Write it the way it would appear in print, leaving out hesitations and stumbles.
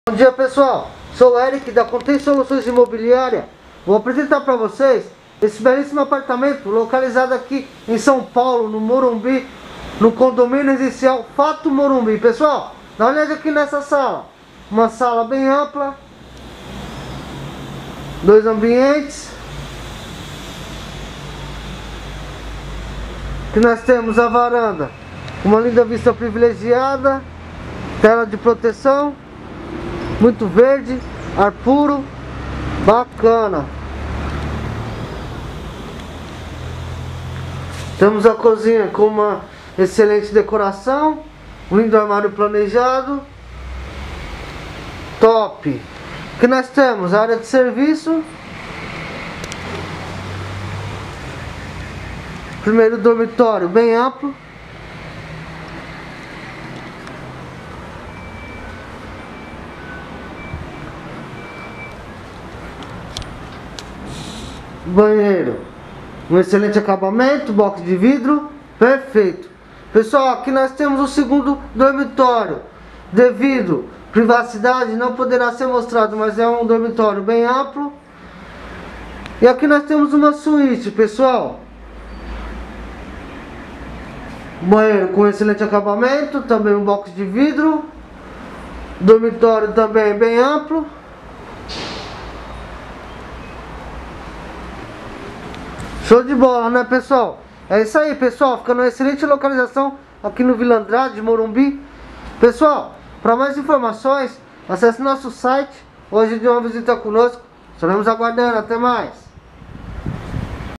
Bom dia, pessoal, sou o Eric da Contém Soluções Imobiliária. Vou apresentar para vocês esse belíssimo apartamento localizado aqui em São Paulo, no Morumbi, no condomínio residencial Fato Morumbi. Pessoal, dá uma olhada aqui nessa sala, uma sala bem ampla, dois ambientes. Aqui nós temos a varanda, uma linda vista privilegiada, tela de proteção, muito verde, ar puro, bacana. Temos a cozinha com uma excelente decoração, um lindo armário planejado, top. Aqui nós temos a área de serviço, primeiro dormitório bem amplo, banheiro, um excelente acabamento, box de vidro, perfeito. Pessoal, aqui nós temos o segundo dormitório. Devido privacidade não poderá ser mostrado, mas é um dormitório bem amplo. E aqui nós temos uma suíte, pessoal. Banheiro com excelente acabamento, também um box de vidro. Dormitório também bem amplo. Show de bola, né, pessoal? É isso aí, pessoal. Fica numa excelente localização aqui no Vila Andrade, Morumbi. Pessoal, para mais informações, acesse nosso site. Hoje de uma visita conosco. Estaremos aguardando. Até mais.